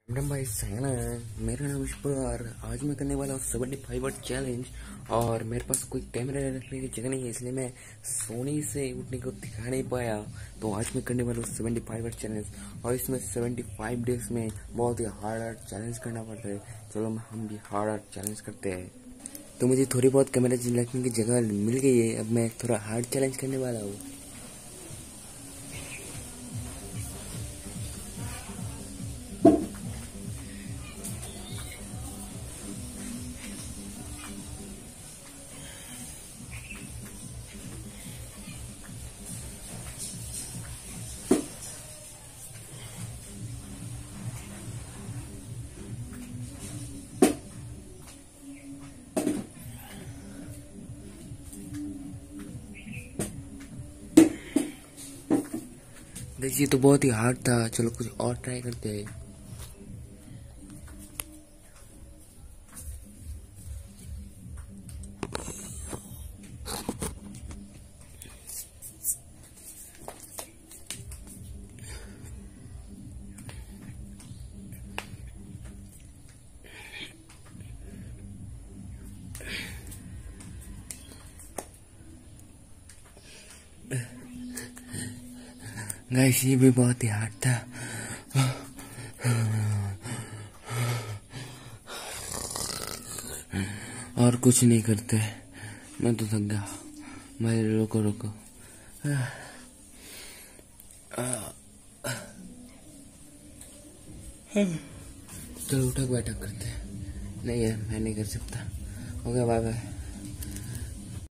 Madam भाई सहना है। मेरा नाम विश्व और आज मैं करने वाला हूँ 75 वर्ड चैलेंज। और मेरे पास कोई कैमरा रखने की जगह नहीं है, इसलिए मैं सोनी से उठने को दिखा नहीं पाया। तो आज मैं करने वाला हूँ 75 वर्ड चैलेंज और इसमें 75 डेज में बहुत ही हार्ड चैलेंज करना पड़ता है। चलो हम भी हार्ड चैलेंज करते हैं। तो मुझे थोड़ी बहुत कैमरा रखने की जगह मिल गई है। अब मैं थोड़ा हार्ड चैलेंज करने वाला हूँ। देखिए तो बहुत ही हार्ड था। चलो कुछ और ट्राई करते हैं। गाइस ये भी बहुत ही हार्ड था। और कुछ नहीं करते, मैं तो थक गया। मैं रोको रोको। चलो उठक बैठक करते हैं। नहीं है, मैं नहीं कर सकता। हो गया, बाय बाय।